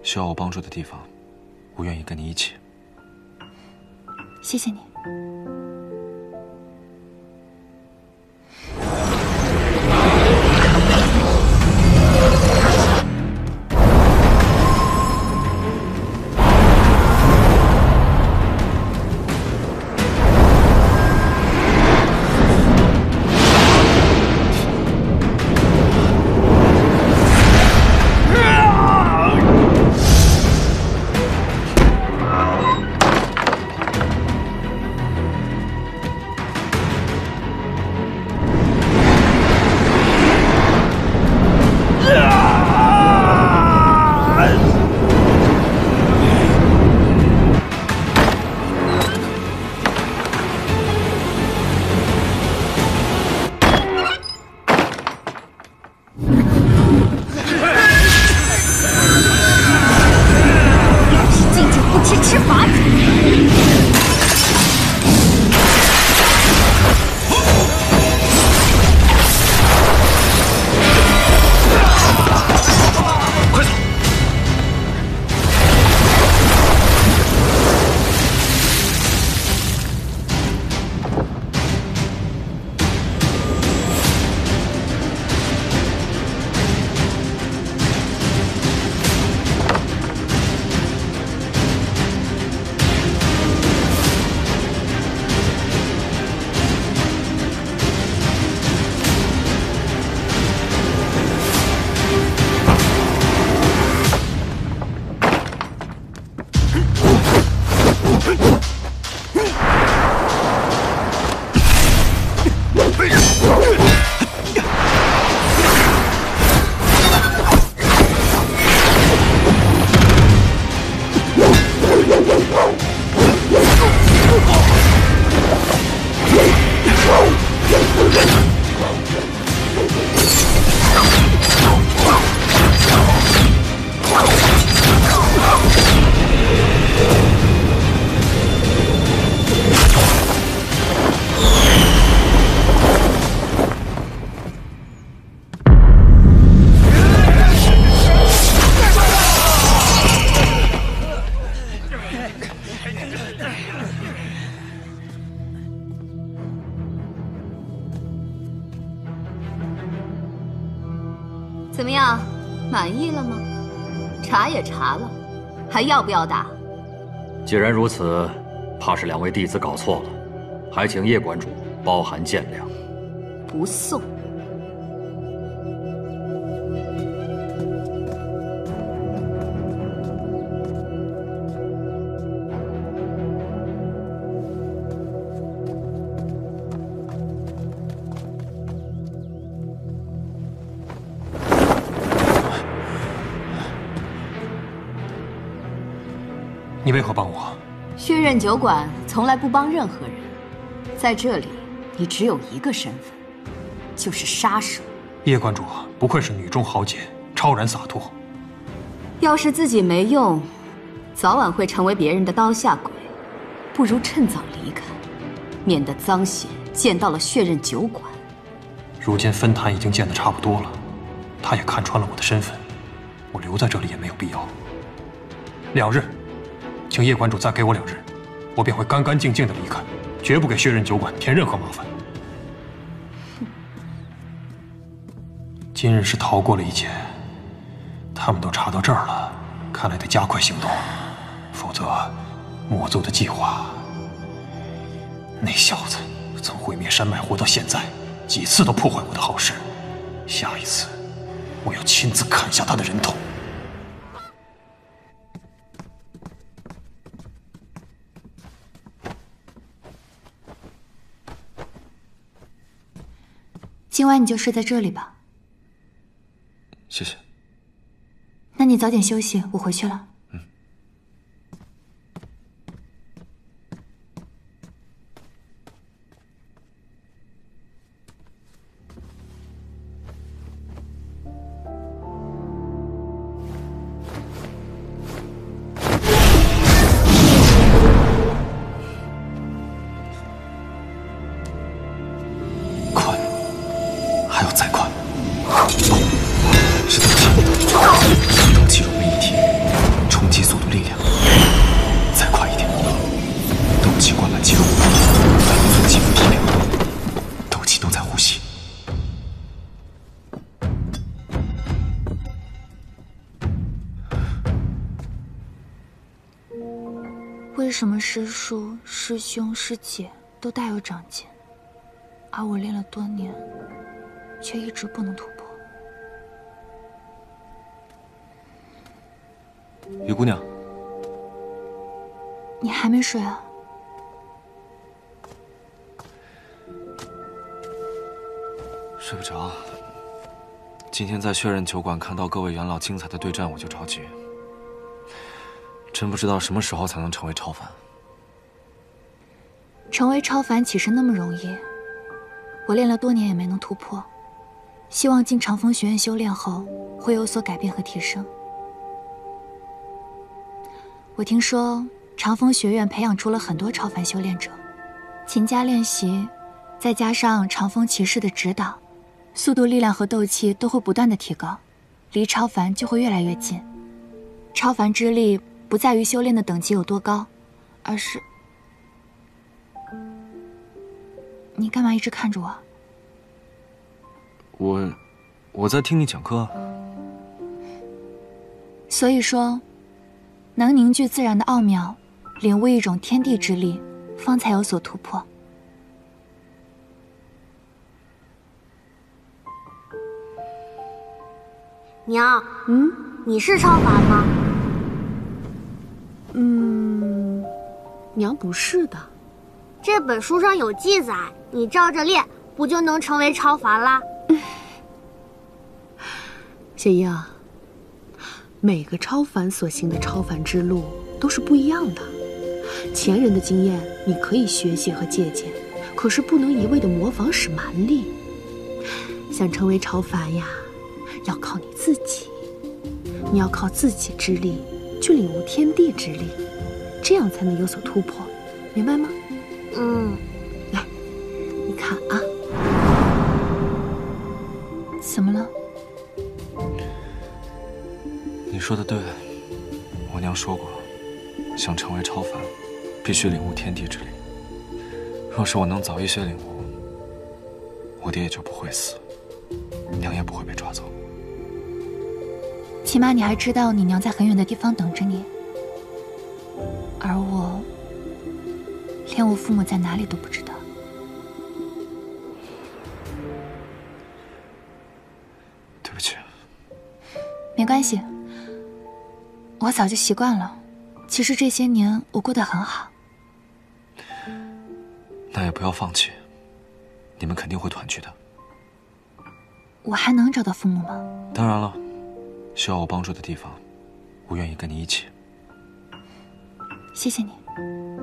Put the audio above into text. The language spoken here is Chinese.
需要我帮助的地方，我愿意跟你一起。 谢谢你。 怎么样，满意了吗？查也查了，还要不要打？ 既然如此，怕是两位弟子搞错了，还请叶馆主包涵见谅。 不送。 你为何帮我？ 血刃酒馆从来不帮任何人，在这里，你只有一个身份，就是杀手。 叶馆主不愧是女中豪杰，超然洒脱。 要是自己没用，早晚会成为别人的刀下鬼，不如趁早离开，免得脏血溅到了血刃酒馆。 如今分坛已经建得差不多了，他也看穿了我的身份，我留在这里也没有必要。2日。请叶馆主再给我2日，我便会干干净净的离开，绝不给血刃酒馆添任何麻烦。今日是逃过了一劫，他们都查到这儿了，看来得加快行动，否则魔族的计划……那小子从毁灭山脉活到现在，几次都破坏我的好事，下一次我要亲自砍下他的人头。 今晚你就睡在这里吧。 谢谢。 那你早点休息，我回去了。 是等气，等气融为一体， 为什么师叔、师兄、师姐都大有长进，而我练了多年，却一直不能突破？ 于姑娘， 你还没睡啊？ 睡不着。今天在血刃酒馆看到各位元老精彩的对战，我就着急。真不知道什么时候才能成为超凡。 成为超凡岂是那么容易？我练了多年也没能突破，希望进长风学院修炼后会有所改变和提升。我听说长风学院培养出了很多超凡修炼者，勤加练习，再加上长风骑士的指导，速度、力量和斗气都会不断的提高，离超凡就会越来越近。超凡之力不在于修炼的等级有多高，而是……你干嘛一直看着我？ 我在听你讲课。 所以说，能凝聚自然的奥妙，领悟一种天地之力，方才有所突破。 娘，你是超凡吗？ 娘不是的。 这本书上有记载，你照着练，不就能成为超凡啦？ 雪英，每个超凡所行的超凡之路都是不一样的。前人的经验你可以学习和借鉴，可是不能一味的模仿使蛮力。想成为超凡呀，要靠你自己。你要靠自己之力去领悟天地之力，这样才能有所突破，明白吗？来，你看啊。 怎么了？ 你说的对，我娘说过，想成为超凡，必须领悟天地之力。若是我能早一些领悟，我爹也就不会死，娘也不会被抓走。 起码你还知道你娘在很远的地方等着你，而我连我父母在哪里都不知道。 对不起。 没关系，我早就习惯了。其实这些年我过得很好。 那也不要放弃，你们肯定会团聚的。 我还能找到父母吗？ 当然了，需要我帮助的地方，我愿意跟你一起。 谢谢你。